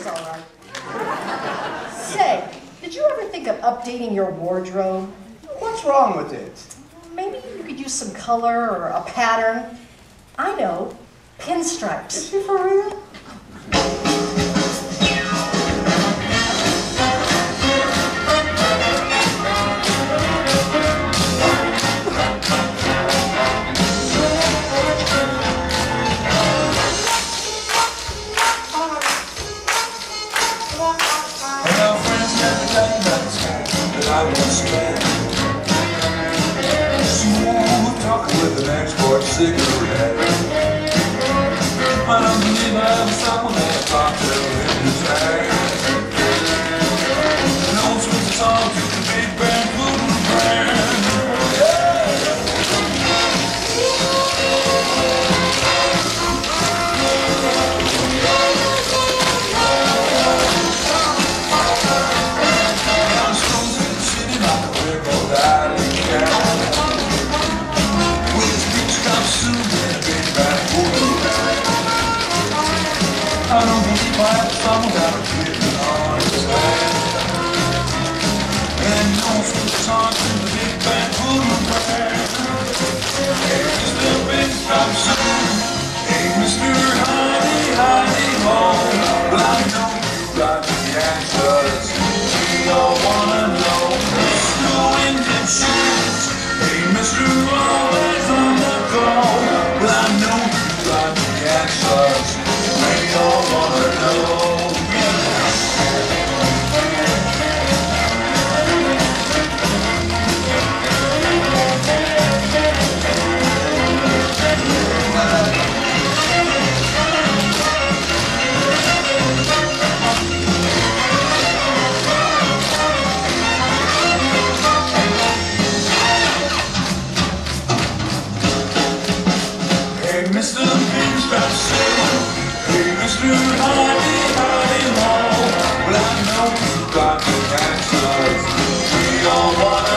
all right. Say, did you ever think of updating your wardrobe? What's wrong with it? Maybe you could use some color or a pattern. I know, pinstripes. Is she for real? I was spent smooth talking with an export cigarette. I don't believe I ever saw one that cocktail in his hand. No switch song to the big band food brand. I don't believe I have someone that would give me on his land. And no switch song to the big band food brand. Hey, Mr. Pinstripe soon. Hey, Mr. Honey, honey, ho. But I know you got the answers. We all wanna know who's going in shoes. Hey, Mr. Always on the go. But I know you got the answers. We all wanna know. Hey, Mr. Pinstripe soon. Hey, Mr. Honey, honey, ho. Well, I know you got the answers. We all want